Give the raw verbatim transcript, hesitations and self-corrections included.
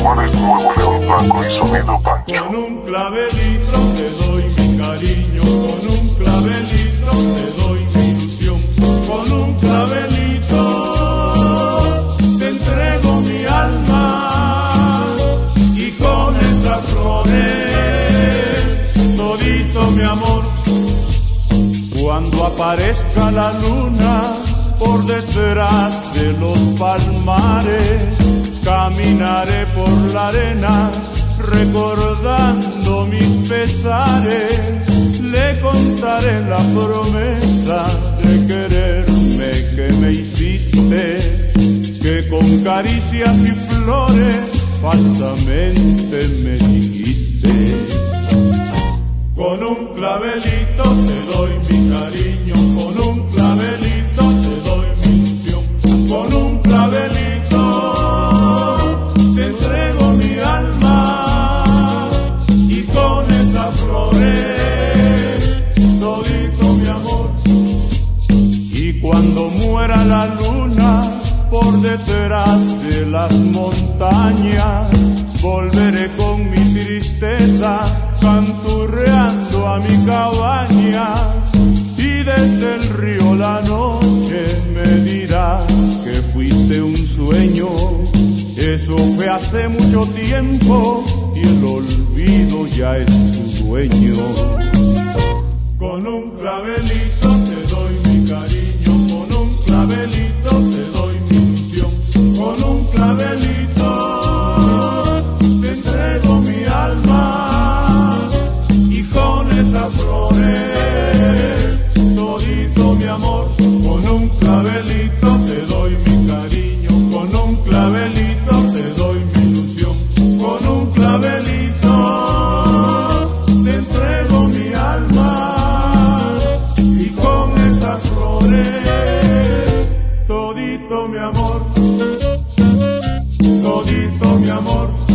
visuales Nuevo León Franco y Sonido Pancho. Con un clavelito te doy mi cariño, con un clavelito te doy mi ilusión, con un clavelito te entrego mi alma y con estas flores todito mi amor. Cuando aparezca la luna por detrás de los palmares, caminaré por la arena recordando mis pesares. Le contaré la promesa de quererme que me hiciste, que con caricias y flores falsamente me dijiste. Con un clavelito te doy mi cariño, con un clavelito te doy mi ilusión, con un clavelito te entrego mi alma y con esas flores todito mi amor. Y cuando muera la luna por detrás de las montañas, volveré con mi tristeza canturreando a mi cabaña, y desde el río la noche me dirá que fuiste un sueño. Eso fue hace mucho tiempo y el olvido ya es tu dueño. Con un clavelito te doy mi cariño, con un clavelito te doy mi ilusión, con un clavelito te entrego mi alma y con esas flores todito mi amor. Con un clavelito te doy mi cariño, con un clavelito te doy mi ilusión, con un clavelito te entrego mi alma y con esas flores todito mi amor, todito mi amor.